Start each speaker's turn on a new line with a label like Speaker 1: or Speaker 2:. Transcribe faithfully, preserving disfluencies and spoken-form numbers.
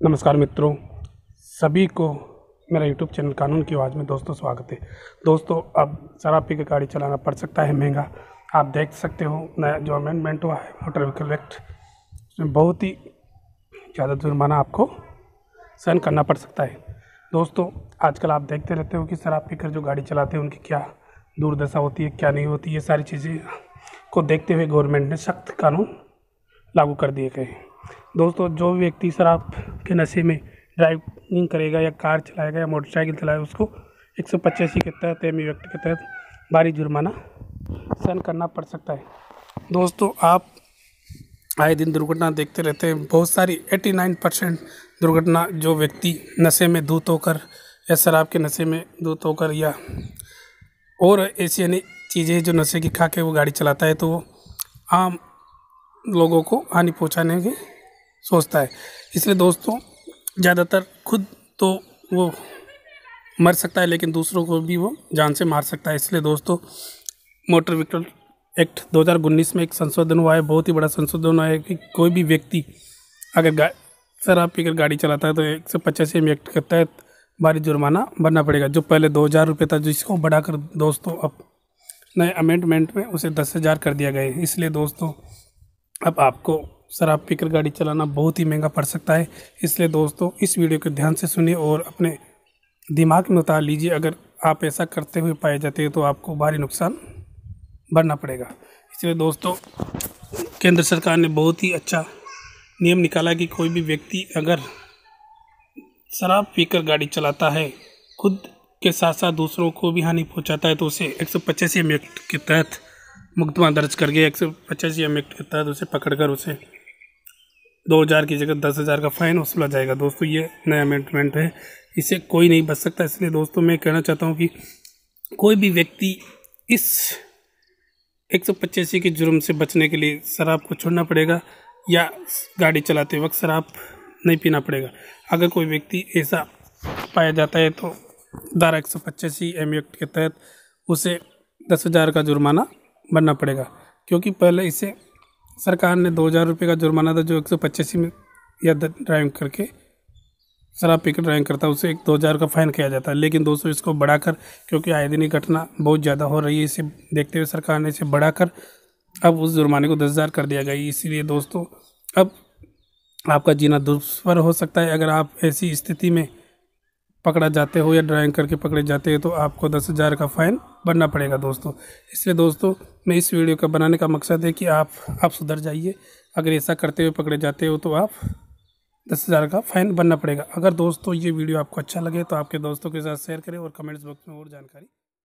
Speaker 1: नमस्कार मित्रों, सभी को मेरा यूट्यूब चैनल कानून की आवाज़ में दोस्तों स्वागत है। दोस्तों, अब शराब पी के गाड़ी चलाना पड़ सकता है महंगा। आप देख सकते हो नया जो अमेंडमेंट हुआ है मोटर व्हीकल एक्ट, उसमें बहुत ही ज़्यादा जुर्माना आपको सहन करना पड़ सकता है। दोस्तों, आजकल आप देखते रहते हो कि शराब पीकर जो गाड़ी चलाते हैं उनकी क्या दुर्दशा होती है, क्या नहीं होती। ये सारी चीज़ें को देखते हुए गवर्नमेंट ने सख्त कानून लागू कर दिए गए हैं। दोस्तों, जो व्यक्ति शराब के नशे में ड्राइविंग करेगा या कार चलाएगा या मोटरसाइकिल चलाएगा, उसको एक सौ पचासी के तहत एम एक्ट के तहत भारी जुर्माना सहन करना पड़ सकता है। दोस्तों, आप आए दिन दुर्घटना देखते रहते हैं। बहुत सारी नवासी परसेंट दुर्घटना जो व्यक्ति नशे में धुत होकर या शराब के नशे में धुत होकर या और ऐसी अनेक चीज़ें जो नशे की खा के वो गाड़ी चलाता है, तो वो आम लोगों को हानि पहुंचाने की सोचता है। इसलिए दोस्तों, ज़्यादातर खुद तो वो मर सकता है, लेकिन दूसरों को भी वो जान से मार सकता है। इसलिए दोस्तों, मोटर व्हीकल एक्ट दो हज़ार उन्नीस में एक संशोधन हुआ है, बहुत ही बड़ा संशोधन हुआ है कि कोई भी व्यक्ति अगर शराब पीकर गाड़ी चलाता है तो एक सौ पचासी एम एक्ट के तहत भारी जुर्माना भरना पड़ेगा। जो पहले दो हज़ार रुपये था, जिसको बढ़ाकर दोस्तों अब नए अमेंडमेंट में उसे दस हज़ार कर दिया गया है। इसलिए दोस्तों, अब आपको शराब पीकर गाड़ी चलाना बहुत ही महंगा पड़ सकता है। इसलिए दोस्तों, इस वीडियो को ध्यान से सुनिए और अपने दिमाग में उतार लीजिए। अगर आप ऐसा करते हुए पाए जाते हैं तो आपको भारी नुकसान भरना पड़ेगा। इसलिए दोस्तों, केंद्र सरकार ने बहुत ही अच्छा नियम निकाला कि कोई भी व्यक्ति अगर शराब पीकर गाड़ी चलाता है, खुद के साथ साथ दूसरों को भी हानि पहुंचाता है, तो उसे एक सौ पचासी एम एक्ट के तहत मुकदमा दर्ज करके एक सौ पचासी एम एक्ट के तहत उसे पकड़कर उसे दो हज़ार की जगह दस हज़ार का फाइन वसूला जाएगा। दोस्तों, ये नया अमेंडमेंट है, इसे कोई नहीं बच सकता। इसलिए दोस्तों, मैं कहना चाहता हूँ कि कोई भी व्यक्ति इस एक सौ पचासी के जुर्म से बचने के लिए शराब को छोड़ना पड़ेगा या गाड़ी चलाते वक्त शराब नहीं पीना पड़ेगा। अगर कोई व्यक्ति ऐसा पाया जाता है तो धारा एक सौ पचासी एम एक्ट के तहत उसे दस हज़ार का जुर्माना भरना पड़ेगा। क्योंकि पहले इसे सरकार ने दो हज़ार रुपये का जुर्माना था, जो एक सौ पचासी में या ड्राइविंग करके शराब पीकर ड्राइविंग करता है उसे एक दो हज़ार का फाइन किया जाता है। लेकिन दोस्तों, इसको बढ़ाकर, क्योंकि आए दिन घटना बहुत ज़्यादा हो रही है, इसे देखते हुए सरकार ने इसे बढ़ाकर अब उस जुर्माने को दस हज़ार कर दिया गया। इसीलिए दोस्तों, अब आपका जीना दुष्कर हो सकता है। अगर आप ऐसी स्थिति में पकड़ा जाते हो या ड्राइविंग करके पकड़े जाते हो तो आपको दस हज़ार का फाइन भरना पड़ेगा दोस्तों। इसलिए दोस्तों, मैं इस वीडियो का बनाने का मकसद है कि आप आप सुधर जाइए। अगर ऐसा करते हुए पकड़े जाते हो तो आप दस हज़ार का फाइन भरना पड़ेगा। अगर दोस्तों ये वीडियो आपको अच्छा लगे तो आपके दोस्तों के साथ शेयर करें और कमेंट्स बॉक्स में और जानकारी